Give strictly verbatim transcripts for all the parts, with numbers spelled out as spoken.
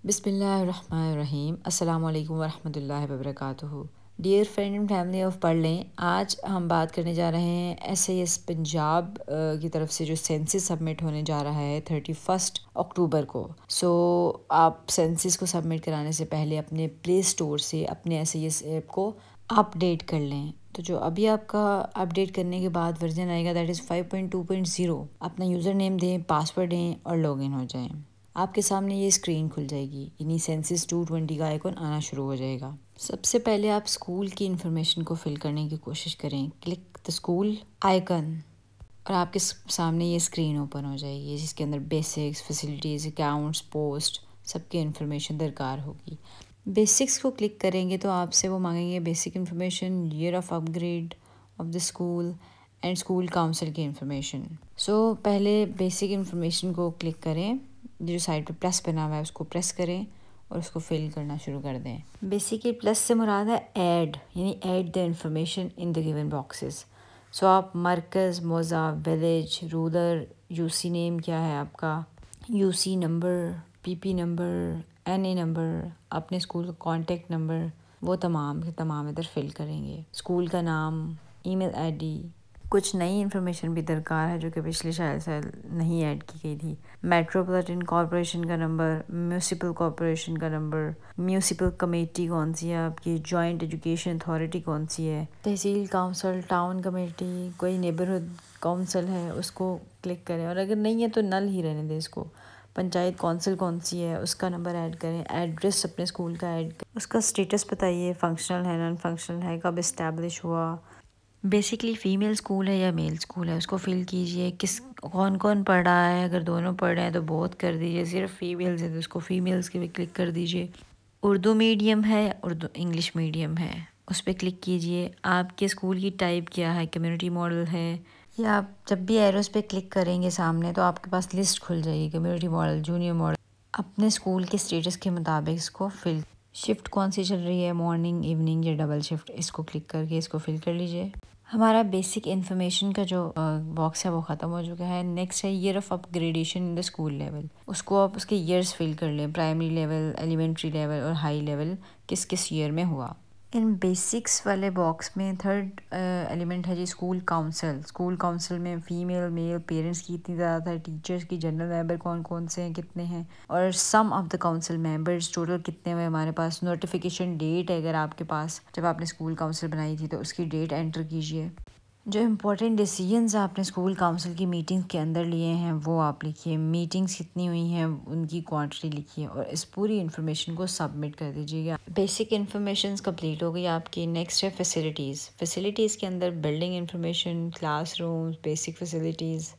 बिस्मिल्लाहिर्रहमानिर्रहीम अस्सलाम वालेकुम वरहमतुल्लाहि वबरकातुहू। Dear friend and family of पढ़ लें, आज हम बात करने जा रहे हैं एस आई एस पंजाब की तरफ से जो सेंसस सबमिट होने जा रहा है थर्टी फर्स्ट अक्टूबर को। सो so, आप सेंसस को सबमिट कराने से पहले अपने प्ले स्टोर से अपने एस आई एस ऐप को अपडेट कर लें। तो जो अभी आपका अपडेट करने के बाद वर्जन आएगा that is five point two point zero. अपना यूज़र नेम दें, पासवर्ड दें और लॉगिन हो जाएं। आपके सामने ये स्क्रीन खुल जाएगी, यानी सेंसस टू ट्वेंटी का आइकॉन आना शुरू हो जाएगा। सबसे पहले आप स्कूल की इन्फॉर्मेशन को फिल करने की कोशिश करें। क्लिक द स्कूल आइकन और आपके सामने ये स्क्रीन ओपन हो जाएगी जिसके अंदर बेसिक्स, फैसिलिटीज़, अकाउंट्स, पोस्ट सबकी इन्फॉर्मेशन दरकार होगी। बेसिक्स को क्लिक करेंगे तो आपसे वो मांगेंगे basic information, year of upgrade of the school and school council की इन्फॉर्मेशन। सो पहले बेसिक इन्फॉर्मेशन को क्लिक करें, जो साइड पे प्लस बना हुआ है उसको प्रेस करें और उसको फिल करना शुरू कर दें। बेसिकली प्लस से मुराद है ऐड, यानी add the information in the given boxes. So आप मरकज़, मौज़ा, विलेज, रूरल, यूसी नेम क्या है आपका, UC number, PP number, NA number, अपने स्कूल का कॉन्टेक्ट नंबर, वो तमाम के तमाम इधर फिल करेंगे। स्कूल का नाम, ईमेल आईडी, कुछ नई इन्फॉर्मेशन भी दरकार है जो कि पिछले शायद साल नहीं ऐड की गई थी। मेट्रोपॉलिटन कॉरपोरेशन का नंबर, म्यूनिसिपल कॉरपोरेशन का नंबर, म्यूनिसिपल कमेटी कौन सी है आपकी, जॉइंट एजुकेशन अथॉरिटी कौन सी है, तहसील काउंसिल, टाउन कमेटी, कोई नेबरहुड काउंसिल है उसको क्लिक करें और अगर नहीं है तो नल ही रहने दें इसको। पंचायत कौंसिल कौन सी है उसका नंबर ऐड करें। एड्रेस अपने स्कूल का ऐड करें। उसका स्टेटस बताइए, फंक्शनल है, नॉन फंक्शनल है, कब इस्टेब्लिश हुआ, बेसिकली फ़ीमेल स्कूल है या मेल स्कूल है उसको फिल कीजिए। किस कौन कौन पढ़ रहा है, अगर दोनों पढ़ रहे हैं तो बहुत कर दीजिए, सिर्फ फीमेल्स है तो उसको फीमेल्स के भी क्लिक कर दीजिए। उर्दू मीडियम है, उर्दू इंग्लिश मीडियम है, उस पर क्लिक कीजिए। आपके स्कूल की टाइप क्या है, कम्युनिटी मॉडल है, या आप जब भी एरोस पे क्लिक करेंगे सामने तो आपके पास लिस्ट खुल जाएगी, कम्युनिटी मॉडल, जूनियर मॉडल। अपने स्कूल के स्टेटस के मुताबिक इसको फिल, शिफ्ट कौन सी चल रही है, मॉर्निंग, इवनिंग या डबल शिफ्ट, इसको क्लिक करके इसको फिल कर लीजिए। हमारा बेसिक इन्फॉर्मेशन का जो बॉक्स है वो ख़त्म हो चुका है। नेक्स्ट है year of upgradation in the school level. उसको आप उसके ईयर्स फिल कर लें, प्राइमरी लेवल, एलिमेंट्री लेवल और हाई लेवल किस किस ईयर में हुआ। इन बेसिक्स वाले बॉक्स में थर्ड एलिमेंट है जी स्कूल काउंसिल। स्कूल काउंसिल में फ़ीमेल, मेल, पेरेंट्स की कितनी ज़्यादा है, टीचर्स की जनरल मेंबर कौन कौन से हैं, कितने हैं, और sum of the council members total कितने हुए हमारे पास। नोटिफिकेशन डेट है अगर आपके पास जब आपने स्कूल काउंसिल बनाई थी तो उसकी डेट एंटर कीजिए। जो इम्पोर्टेंट डिसीजंस आपने स्कूल काउंसिल की मीटिंग के अंदर लिए हैं वो आप लिखिए। मीटिंग्स कितनी हुई हैं उनकी क्वांटिटी लिखिए और इस पूरी इन्फॉर्मेशन को सबमिट कर दीजिएगा। बेसिक इन्फॉर्मेशन कंप्लीट हो गई आपकी। नेक्स्ट है फैसिलिटीज़। फैसिलिटीज़ के अंदर building information, classrooms, basic facilities,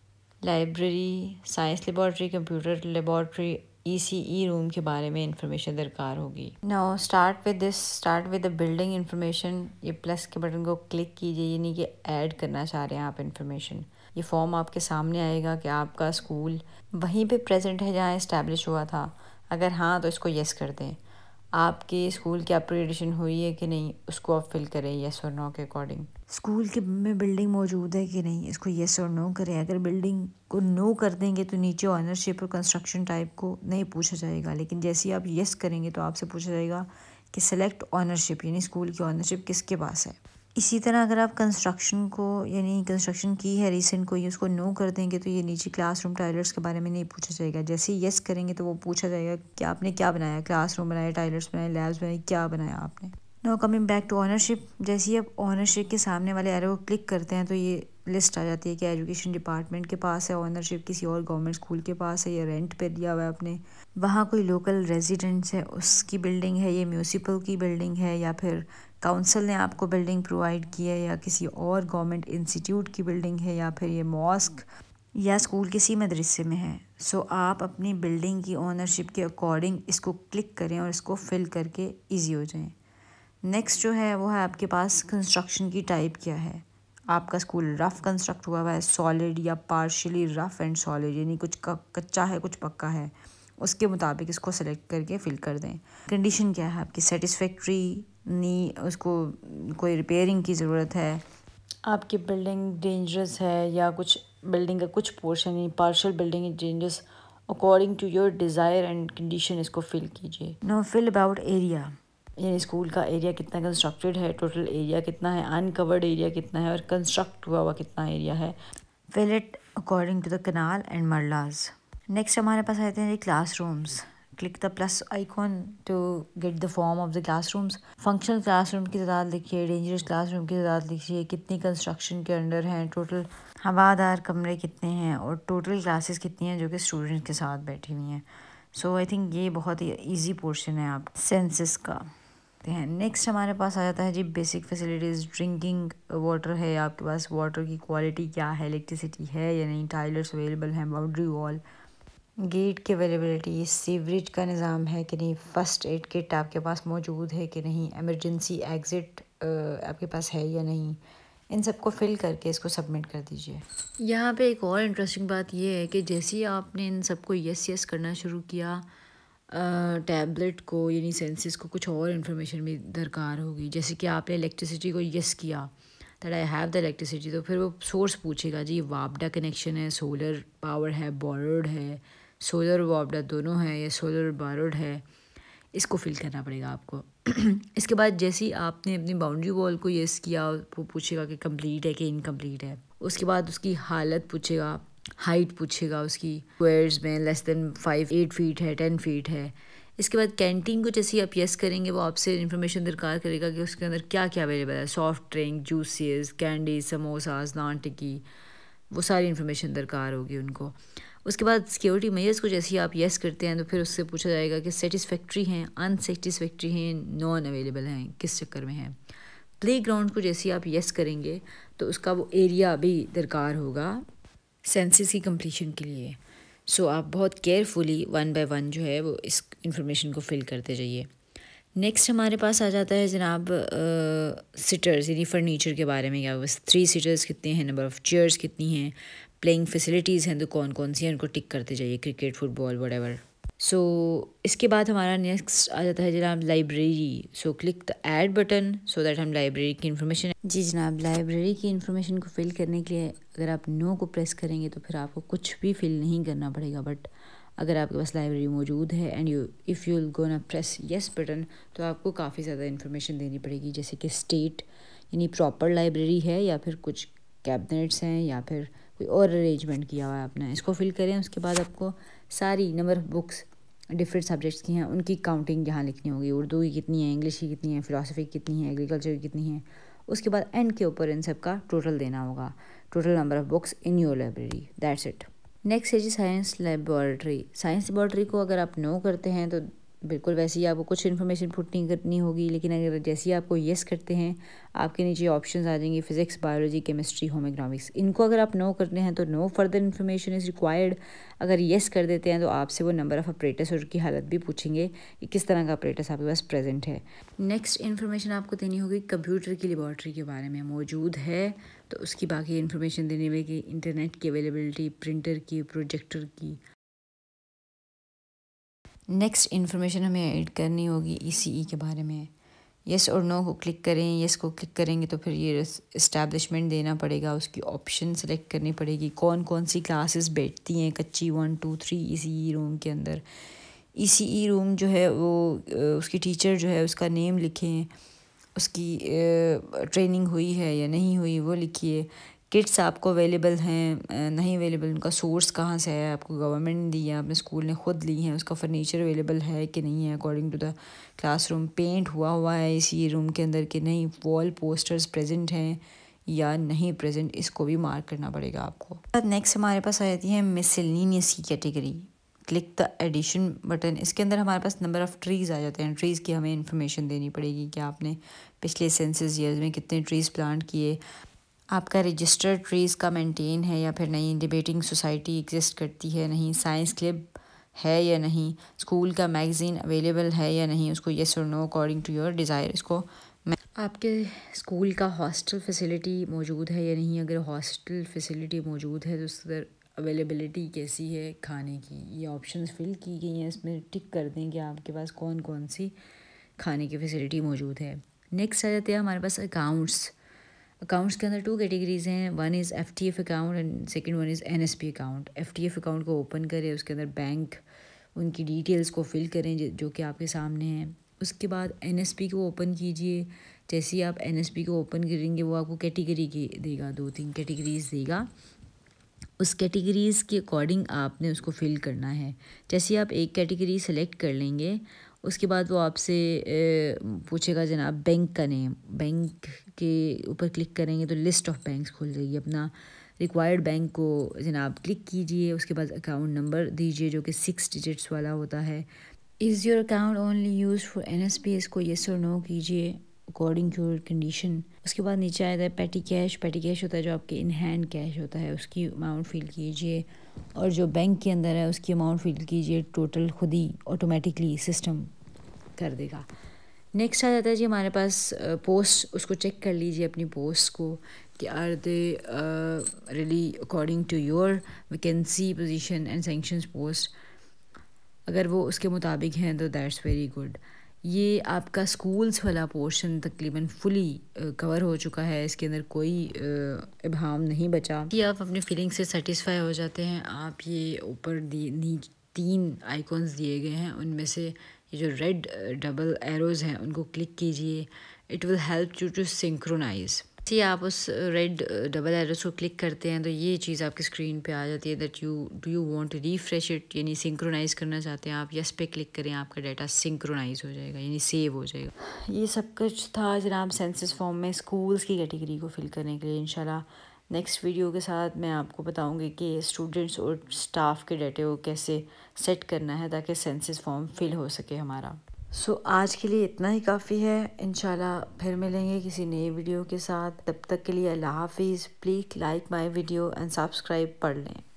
library, science laboratory, computer laboratory, E C E room के बारे में इंफॉर्मेशन दरकार होगी। Now start with this start with the building information. ये प्लस के बटन को क्लिक कीजिए, यानी कि ऐड करना चाह रहे हैं आप इन्फॉर्मेशन। ये फॉर्म आपके सामने आएगा कि आपका स्कूल वहीं पे प्रेजेंट है जहाँ इस्टेब्लिश हुआ था। अगर हाँ तो इसको येस कर दें। आपके स्कूल की अपग्रेडेशन हुई है कि नहीं उसको आप फिल करें येस और नो के अकॉर्डिंग। स्कूल के में बिल्डिंग मौजूद है कि नहीं इसको येस और नो करें। अगर बिल्डिंग को नो कर देंगे तो नीचे ऑनरशिप और कंस्ट्रक्शन टाइप को नहीं पूछा जाएगा, लेकिन जैसे ही आप येस करेंगे तो आपसे पूछा जाएगा कि सेलेक्ट ऑनरशिप, यानी स्कूल की ऑनरशिप किसके पास है। इसी तरह अगर आप कंस्ट्रक्शन को यानी कंस्ट्रक्शन की है रिसेंट कोई, उसको नो कर देंगे तो ये नीचे क्लासरूम टॉयलेट्स के बारे में नहीं पूछा जाएगा। जैसे ही येस करेंगे तो वो पूछा जाएगा कि आपने क्या बनाया, क्लासरूम बनाया, टॉयलेट्स बनाए, लैब्स बनाए, क्या बनाया आपने। No coming back to ownership. जैसे ही आप ऑनरशिप के सामने वाले एरो को क्लिक करते हैं तो ये लिस्ट आ जाती है कि एजुकेशन डिपार्टमेंट के पास है ऑनरशिप, किसी और गवर्नमेंट स्कूल के पास है, या रेंट पे दिया हुआ है आपने, वहाँ कोई लोकल रेजिडेंट्स है उसकी बिल्डिंग है, ये म्यूनिसिपल की बिल्डिंग है, या फिर काउंसिल ने आपको बिल्डिंग प्रोवाइड की है, या किसी और गवर्नमेंट इंस्टीट्यूट की बिल्डिंग है, या फिर ये मॉस्क या स्कूल किसी मदरसे में है। सो आप अपनी बिल्डिंग की ओनरशिप के अकॉर्डिंग इसको क्लिक करें और इसको फिल करके ईजी हो जाएं। नेक्स्ट जो है वो है आपके पास कंस्ट्रक्शन की टाइप क्या है। आपका स्कूल रफ़ कंस्ट्रक्ट हुआ हुआ है, सॉलिड या पार्शियली रफ़ एंड सॉलिड, यानी कुछ कच्चा है कुछ पक्का है, उसके मुताबिक इसको सेलेक्ट करके फिल कर दें। कंडीशन क्या है आपकी, सेटिस्फैक्ट्री, नी उसको कोई रिपेयरिंग की ज़रूरत है, आपकी बिल्डिंग डेंजरस है, या कुछ बिल्डिंग का कुछ पोर्शन ही partial building dangerous according to your desire and condition इसको फिल कीजिए। नो फिल अबाउट एरिया, यानी स्कूल का एरिया कितना कंस्ट्रक्टेड है, टोटल एरिया कितना है, अनकवर्ड एरिया कितना है और कंस्ट्रक्ट हुआ हुआ कितना एरिया है। Fill it according to the kanal and marlas. Next हमारे पास आते हैं classrooms. Click the plus icon to get the form of the classrooms. Functional classroom की तादाद लिखिए, डेंजरस क्लासरूम की तादाद लिखिए, कितनी कंस्ट्रक्शन के अंडर हैं, टोटल हवादार कमरे कितने हैं और टोटल क्लासेस कितनी हैं जो कि स्टूडेंट्स के साथ बैठी हुई हैं। सो आई थिंक ये बहुत ही ईजी पोर्शन है आप सेंसस का। हैं नेक्स्ट हमारे पास आ जाता है जी बेसिक फैसिलिटीज़। ड्रिंकिंग वाटर है आपके पास, वाटर की क्वालिटी क्या है, इलेक्ट्रिसिटी है या नहीं, टाइलर्स अवेलेबल हैं, बाउंड्री वॉल, गेट की अवेलेबिलिटी, सीवरेज का निज़ाम है कि नहीं, फ़र्स्ट एड किट आपके पास मौजूद है कि नहीं, एमरजेंसी एग्ज़िट आपके पास है या नहीं। इन सबको फिल करके इसको सबमिट कर दीजिए। यहाँ पे एक और इंटरेस्टिंग बात ये है कि जैसे ही आपने इन सबको यस यस करना शुरू किया, टैबलेट को यानी सेंसिस को कुछ और इन्फॉर्मेशन भी दरकार होगी। जैसे कि आपने इलेक्ट्रिसिटी को यस किया, that I have the electricity, तो फिर वो सोर्स पूछेगा जी वापडा कनेक्शन है, सोलर पावर है, बोरोड है, सोलर वापडा दोनों है या सोलर बोरोड है, इसको फिल करना पड़ेगा आपको। इसके बाद जैसे ही आपने अपनी बाउंड्री वॉल को यस किया, वो पूछेगा कि कंप्लीट है कि इनकम्प्लीट है। उसके बाद उसकी हालत पूछेगा, हाइट पूछेगा उसकी, स्क्वायर्स में less than five eight feet है, टेन फीट है। इसके बाद कैंटीन को जैसे ही आप यस करेंगे, वो आपसे इन्फॉर्मेशन दरकार करेगा कि उसके अंदर क्या क्या अवेलेबल है, soft drink, juices, candy, samosas, naan tikki, वो सारी इन्फॉर्मेशन दरकार होगी उनको। उसके बाद सिक्योरिटी मेजर्स को जैसे ही आप येस करते हैं तो फिर उससे पूछा जाएगा कि सेटिस्फैक्ट्री हैं, अनसेटिस्फैक्ट्री हैं, नॉन अवेलेबल हैं, किस चक्कर में हैं। प्ले ग्राउंड को जैसे ही आप येस करेंगे तो उसका वो एरिया भी दरकार होगा सेंसस की कंप्लीशन के लिए। सो आप बहुत केयरफुली वन बाय वन जो है वो इस इंफॉर्मेशन को फिल करते जाइए। नेक्स्ट हमारे पास आ जाता है जनाब सिटर्स यानी फ़र्नीचर के बारे में। क्या बस थ्री सिटर्स कितने हैं, नंबर ऑफ़ चेयर्स कितनी हैं, प्लेइंग फैसिलिटीज़ हैं तो कौन कौन सी हैं, उनको टिक करते जाइए, क्रिकेट, फुटबॉल, व्हाटएवर। सो इसके बाद हमारा नेक्स्ट आ जाता है जनाब library. So click the add button so that हम लाइब्रेरी की इन्फॉर्मेशन, जी जनाब लाइब्रेरी की इन्फॉर्मेशन को फिल करने के लिए अगर आप नो को प्रेस करेंगे तो फिर आपको कुछ भी फिल नहीं करना पड़ेगा। बट अगर आपके पास लाइब्रेरी मौजूद है and you if you will gonna press yes button तो आपको काफ़ी ज़्यादा इन्फॉर्मेशन देनी पड़ेगी, जैसे कि स्टेट यानी प्रॉपर लाइब्रेरी है या फिर कुछ कैबिनेट्स हैं या फिर कोई और अरेंजमेंट किया हुआ है आपने, इसको फिल करें। उसके बाद आपको सारी number of books different subjects की हैं उनकी काउंटिंग यहाँ लिखनी होगी, उर्दू की कितनी है, इंग्लिश की कितनी है, फ़िलासफ़ी की कितनी है, एग्रीकल्चर की कितनी है। उसके बाद एंड के ऊपर इन सब का टोटल देना होगा, total number of books in your library, that's it. Next है जी साइंस लेबॉर्ट्री। साइंस लेबॉर्ट्री को अगर आप नो करते हैं तो बिल्कुल वैसे ही आपको कुछ इन्फॉर्मेशन पुट नहीं करनी होगी, लेकिन अगर जैसे ही आपको येस करते हैं आपके नीचे ऑप्शंस आ जाएंगे physics, biology, chemistry, home economics. इनको अगर आप नो करते हैं तो no further information is required. अगर येस कर देते हैं तो आपसे वो नंबर ऑफ़ अपरेटस और उनकी हालत भी पूछेंगे कि किस तरह का अपरेटस आपके पास प्रेजेंट है। नेक्स्ट इन्फॉर्मेशन आपको देनी होगी कंप्यूटर की लेबॉर्ट्री के बारे में, मौजूद है तो उसकी बाकी इन्फॉर्मेशन देनी होगी, इंटरनेट की अवेलेबिलिटी, प्रिंटर की, प्रोजेक्टर की। नेक्स्ट इन्फॉर्मेशन हमें ऐड करनी होगी ईसीई के बारे में। येस और नो को क्लिक करें, येस को क्लिक करेंगे तो फिर ये इस्टेब्लिशमेंट देना पड़ेगा, उसकी ऑप्शन सेलेक्ट करनी पड़ेगी, कौन कौन सी क्लासेस बैठती हैं कच्ची one two three ECE room के अंदर। ईसीई रूम जो है वो उसकी टीचर जो है उसका नेम लिखें, उसकी ट्रेनिंग हुई है या नहीं हुई वो लिखिए, किट्स आपको अवेलेबल हैं नहीं अवेलेबल, उनका सोर्स कहाँ से है, आपको गवर्नमेंट ने दी है, आपने स्कूल ने खुद ली हैं, उसका फर्नीचर अवेलेबल है कि नहीं है according to the classroom, paint हुआ हुआ है इसी रूम के अंदर कि नहीं, वॉल पोस्टर्स प्रेजेंट हैं या नहीं प्रेजेंट, इसको भी मार्क करना पड़ेगा आपको। नेक्स्ट हमारे पास आ जाती है मिसलेनियस की category. Click the addition button. इसके अंदर हमारे पास नंबर ऑफ़ ट्रीज़ आ जाते हैं, ट्रीज़ की हमें इन्फॉर्मेशन देनी पड़ेगी कि आपने पिछले सेंसस ईयर्स में कितने ट्रीज़ प्लांट किए, आपका रजिस्टर्ड ट्रीज़ का मेंटेन है या फिर नहीं, डिबेटिंग सोसाइटी एग्जिस्ट करती है नहीं, साइंस क्लब है या नहीं, स्कूल का मैगज़ीन अवेलेबल है या नहीं, उसको येस और no according to your desire. इसको आपके स्कूल का हॉस्टल फैसिलिटी मौजूद है या नहीं, अगर हॉस्टल फैसिलिटी मौजूद है तो उस तरह अवेलेबिलिटी कैसी है खाने की, ये ऑप्शंस फिल की गई हैं, इसमें टिक कर दें कि आपके पास कौन कौन सी खाने की फैसिलिटी मौजूद है। नेक्स्ट आ जाते हैं हमारे पास अकाउंट्स। अकाउंट्स के अंदर टू कैटेगरीज हैं, one is F T F account and second one is N S P account. F T F account को ओपन करें, उसके अंदर बैंक उनकी डिटेल्स को फिल करें जो कि आपके सामने हैं। उसके बाद एन एस पी को ओपन कीजिए। जैसे ही आप एन एस पी को ओपन करेंगे वो आपको कैटेगरी की देगा, दो तीन कैटेगरीज देगा। उस कैटेगरीज़ के अकॉर्डिंग आपने उसको फिल करना है। जैसे आप एक कैटेगरी सेलेक्ट कर लेंगे, उसके बाद वो आपसे पूछेगा जनाब बैंक का नेम। बैंक के ऊपर क्लिक करेंगे तो लिस्ट ऑफ बैंक्स खुल जाएगी। अपना रिक्वायर्ड बैंक को जनाब क्लिक कीजिए। उसके बाद अकाउंट नंबर दीजिए जो कि सिक्स डिजिट्स वाला होता है। Is your account only use for N S P, इसको येस और नो कीजिए अकॉर्डिंग टू योर कंडीशन। उसके बाद नीचे आता है पेटी कैश। पेटी कैश होता है जो आपके इन हैंड कैश होता है, उसकी अमाउंट फिल कीजिए। और जो बैंक के अंदर है उसकी अमाउंट फिल कीजिए। टोटल खुद ही ऑटोमेटिकली सिस्टम कर देगा। नेक्स्ट आ जाता है जी हमारे पास पोस्ट। उसको चेक कर लीजिए अपनी पोस्ट को कि are they really according to your vacancy position and sanctions post. अगर वो उसके मुताबिक हैं तो दैट्स वेरी गुड। ये आपका स्कूल्स वाला पोर्शन तकरीबन फुली कवर हो चुका है, इसके अंदर कोई इबहम नहीं बचा। कि आप अपनी फीलिंग से सेटिस्फाई हो जाते हैं, आप ये ऊपर दी तीन आइकॉन्स दिए गए हैं, उनमें से ये जो रेड डबल एरोज़ हैं उनको क्लिक कीजिए। It will help you to synchronize. जैसे आप उस रेड डबल एरोज़ को क्लिक करते हैं तो ये चीज़ आपकी स्क्रीन पे आ जाती है that you do you want to refresh it, यानी सिंक्रोनाइज़ करना चाहते हैं आप, यस पे क्लिक करें, आपका डाटा सिंक्रोनाइज़ हो जाएगा यानी सेव हो जाएगा। ये सब कुछ था जनाब सेंसस फॉर्म में स्कूल्स की कैटेगरी को फिल करने के लिए। इंशाल्लाह नेक्स्ट वीडियो के साथ मैं आपको बताऊंगी कि स्टूडेंट्स और स्टाफ के डाटे को कैसे सेट करना है ताकि सेंसस फॉर्म फिल हो सके हमारा। सो so, आज के लिए इतना ही काफ़ी है। इंशाल्लाह फिर मिलेंगे किसी नए वीडियो के साथ। तब तक के लिए अल्लाह हाफिज़। Please like my video and subscribe पढ़ लें।